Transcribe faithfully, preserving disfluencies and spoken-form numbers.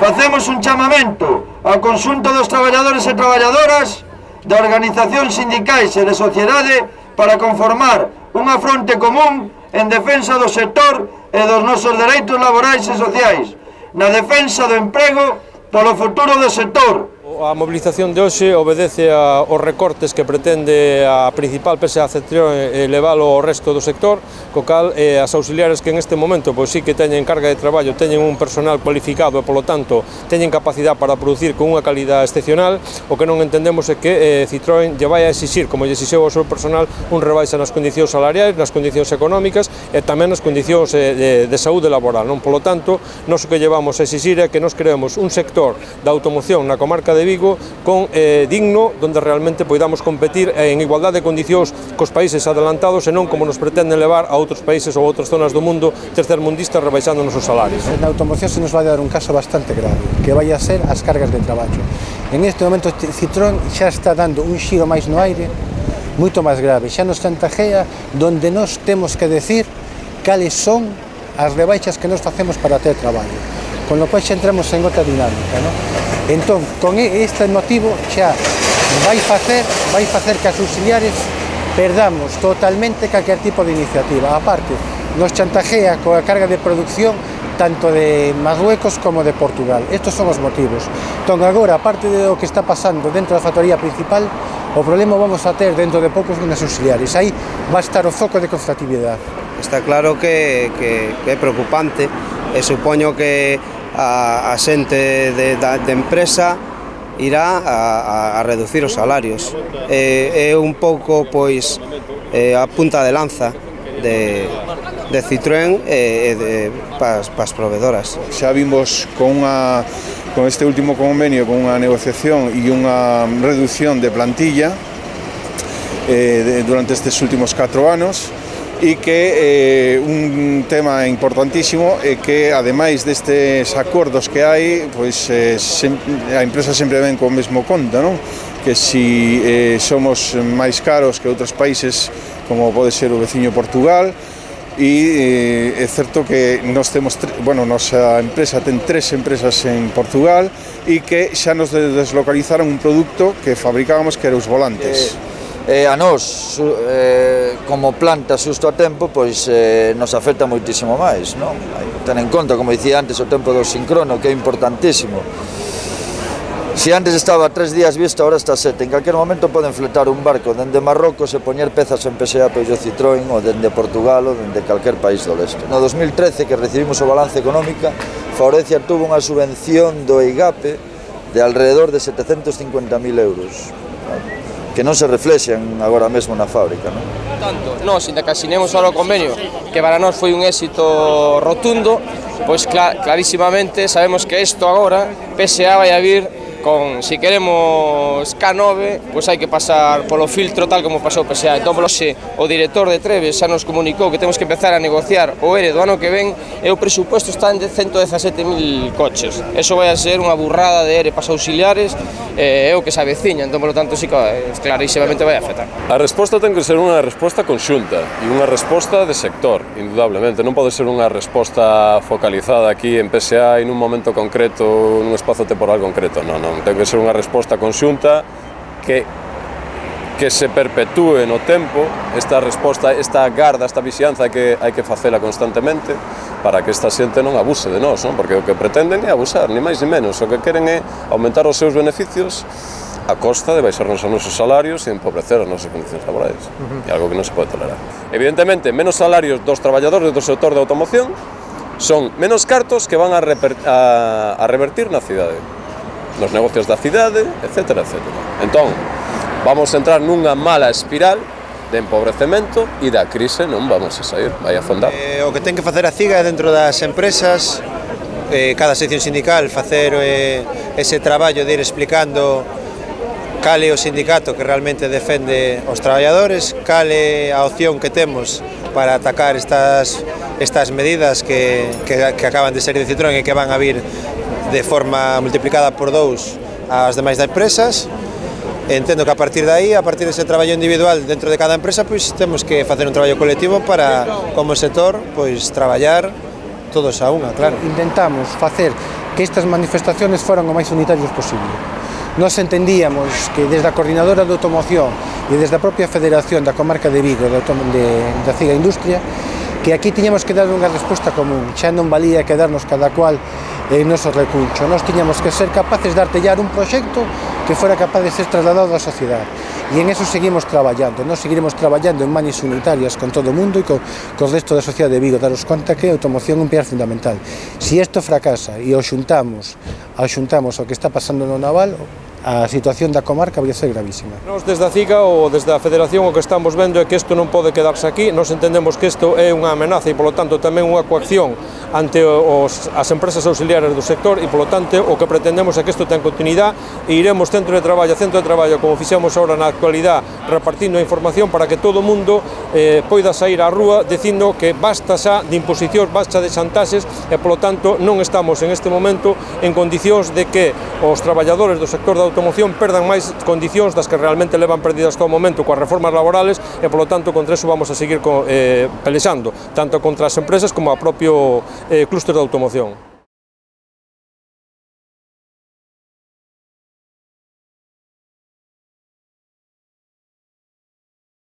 Facemos un chamamento ao conxunto dos traballadores e traballadoras de organizacións sindicais e de sociedade para conformar unha fronte común en defensa do sector e dos nosos dereitos laborais e sociais, na defensa do emprego polo futuro do sector. A mobilización de hoxe obedece aos recortes que pretende a principal P S A Citroën elevalo ao resto do sector, co cal eh, as auxiliares que en este momento pois sí que teñen carga de traballo, teñen un personal cualificado e polo tanto teñen capacidade para producir con unha calidad excepcional. O que non entendemos é que eh, Citroën lle vai a exixir, como lle exixeu ao seu personal, un rebaixa nas condicións salariais, nas condicións económicas e tamén nas condicións eh, de, de saúde laboral. Non? Polo tanto, nós o que llevamos a exixir é que nos creemos un sector da automoción na comarca de Vigo con eh, digno, donde realmente poidamos competir en igualdade de condicións cos países adelantados e non como nos pretenden levar a outros países ou outras zonas do mundo tercermundistas rebaixando nosos salarios. Na automoción se nos vai dar un caso bastante grave, que vai a ser as cargas de traballo. En este momento Citroën xa está dando un xiro máis no aire, moito máis grave, xa nos chantajea donde nos temos que decir cales son as rebaixas que nos facemos para ter traballo, con lo cual xa entramos en outra dinámica, non? Entón, con este motivo xa vai facer, vai facer que as auxiliares perdamos totalmente calquer tipo de iniciativa. Aparte, nos chantajea coa carga de producción tanto de Marruecos como de Portugal. Estos son os motivos. Entón, agora, aparte de o que está pasando dentro da factoría principal, o problema vamos a ter dentro de poucos nas auxiliares. Aí va a estar o foco de conflitividade. Está claro que, que, que é preocupante e supoño que a, a xente de, de, de empresa irá a, a, a reducir os salarios. É, é un pouco, pois, é, a punta de lanza de, de Citroën e de, pas, pas proveedoras. Xa vimos con, unha, con este último convenio, con unha negociación e unha reducción de plantilla eh, de, durante estes últimos catro anos, e que eh, un tema importantísimo é que, ademais destes acordos que hai, pois eh, sem, a empresa sempre ven co mesmo conta, non? Que si eh, somos máis caros que outros países, como pode ser o veciño Portugal, e eh, é certo que nós temos, bueno, nosa empresa ten tres empresas en Portugal e que xa nos deslocalizaron un produto que fabricábamos, que era os volantes. Eh... E a nós, eh, como planta xusto a tempo, pois eh, nos afecta moitísimo máis, non? Ten en conta, como dicía antes, o tempo do sincrono, que é importantísimo. Se antes estaba tres días vista, ahora está sete. En calquer momento poden fletar un barco dende Marrocos e poñer pezas en P S A Peugeot Citroën ou dende Portugal ou dende calquer país do leste. No dos mil trece, que recibimos o balance económica, Faurecia tuvo unha subvención do EIGAPE de alrededor de setecentos cincuenta mil euros, que non se reflexen agora mesmo na fábrica, non? Tanto, nós, inda que asinemos ahora o convenio, que para nós foi un éxito rotundo, pois clar, clarísimamente sabemos que isto agora, P S A vai a vir con, si queremos K nove, pois hai que pasar polo filtro tal como pasou P S A. Entón, se o director de Treves xa nos comunicou que temos que empezar a negociar o ERE do ano que ven e o presupuesto está en ciento dezasete mil coches. Eso vai a ser unha burrada de ERE para os auxiliares e é o que se aveciña. Entón, por lo tanto, sí que clarísimamente vai a afectar. A resposta ten que ser unha resposta conxunta e unha resposta de sector, indudablemente. Non pode ser unha resposta focalizada aquí en P S A en un momento concreto, nun espazo temporal concreto. Non, non. Ten que ser unha resposta conxunta que, que se perpetúe no tempo. Esta resposta, esta garda, esta vixianza hai que, hai que facela constantemente para que esta xente non abuse de nós, non? Porque o que pretenden é abusar, ni máis ni menos. O que queren é aumentar os seus beneficios a costa de baixarnos os nosos salarios e empobrecer as nosas condicións laborais. Uh-huh. É algo que non se pode tolerar. Evidentemente, menos salarios dos traballadores do sector de automoción son menos cartos que van a, reper, a, a revertir na cidade, nos negocios da cidade, etcétera, etcétera. Entón, vamos a entrar nunha mala espiral de empobrecemento e da crise non vamos a sair, vai a afondar. Eh, o que ten que facer a CIGA é dentro das empresas, eh, cada sección sindical, facer eh, ese traballo de ir explicando cal é o sindicato que realmente defende os traballadores, cal é a opción que temos para atacar estas, estas medidas que, que, que acaban de ser de Citroën e que van a vir de forma multiplicada por dous ás demais das empresas. Entendo que a partir de aí, a partir dese traballo individual dentro de cada empresa, pois temos que facer un traballo colectivo para, como sector, pois traballar todos a unha, claro. Intentamos facer que estas manifestaciones foran o máis unitarios posible. Nós entendíamos que desde a Coordinadora de Automoción e desde a propia Federación da Comarca de Vigo de, de, da Ciga Industria, que aquí tiñamos que dar unha resposta común, xa non valía quedarnos cada cual en noso recuncho. Nós tiñamos que ser capaces de artellar un proxecto que fora capaz de ser trasladado á sociedade. E en eso seguimos traballando. Nós seguiremos traballando en manis unitarias con todo o mundo e co, co resto da sociedade de Vigo, daros conta que a automoción é un pilar fundamental. Si isto fracasa e o xuntamos, o xuntamos o que está pasando no naval, a situación da comarca vai ser gravísima. Nos desde a CIGA ou desde a Federación o que estamos vendo é que isto non pode quedarse aquí. Nos entendemos que isto é unha amenaza e, polo tanto, tamén unha coacción ante os, as empresas auxiliares do sector e, polo tanto, o que pretendemos é que isto ten continuidade e iremos centro de traballo a centro de traballo, como fixemos agora na actualidade, repartindo a información para que todo o mundo eh, poida sair á rúa dicindo que basta xa de imposicións, basta de chantaxes e, polo tanto, non estamos en este momento en condicións de que os traballadores do sector da automoción perdan máis condicións das que realmente levan perdidas hasta o momento coas reformas laborales e, polo tanto, contra eso vamos a seguir co, eh, pelexando, tanto contra as empresas como a propio eh, clúster de automoción.